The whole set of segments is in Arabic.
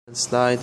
سلايد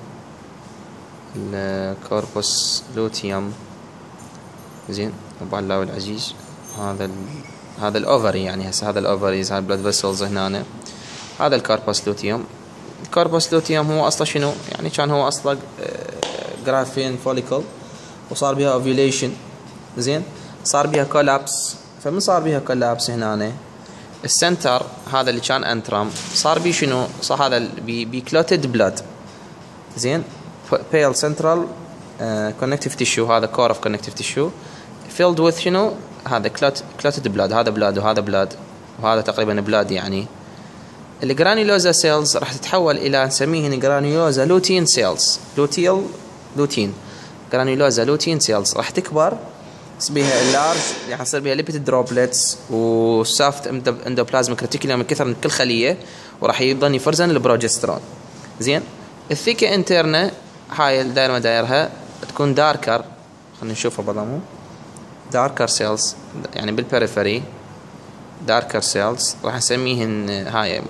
بالكوربوس لوتيوم. زين ابو الله العزيز، هذا الاوفري، يعني هسه هذا الاوفريز، هاي البلاد فيسلز هنا. هذا الكوربوس لوتيوم. الكوربوس لوتيوم هو اصلا شنو؟ يعني كان هو اصلا جرافين فوليكل وصار بها اوفيوليشن. زين صار بها كولابس. فمن صار بها كولابس هنا السنتر هذا اللي كان انترم صار بيه شنو؟ صار هذا بكلوتد بلاد. زين pale central connective tissue، هذا core of connective tissue filled with شنو؟ هذا clotted blood. هذا بلاد وهذا بلاد وهذا تقريبا بلاد. يعني الجرانيولوزا سيلز راح تتحول الى نسميهن جرانيولوزا لوتين سيلز. لوتين جرانيولوزا لوتين سيلز راح تكبر، يصير بها اللارج، يعني يصير بها ليبيد دروبلتس وسافت اندوبلازميك ريتيكولوم من كثر من كل خليه، وراح يظل يفرزن البروجسترون. زين الثيكا انترنا هاي الدائره ما دايرها تكون داركر. خلينا نشوفها بظلمه داركر سيلز، يعني بالبريفري داركر سيلز راح نسميهن هاي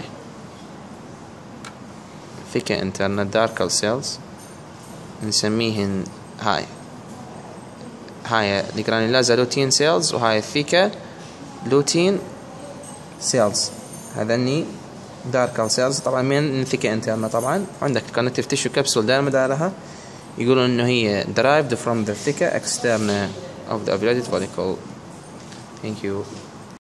ثيكا انترنا داركر سيلز نسميهن هاي الجرانيولوزا لوتين سيلز، وهاي الثيكا لوتين سيلز. هذني داركر سيلز طبعا من ثيكا انترنا. طبعا عندك الكونكتيف تيشو كبسول دائما دايرها يقولون انه هي derived from the thicker externa of the ovulated follicle. Thank you.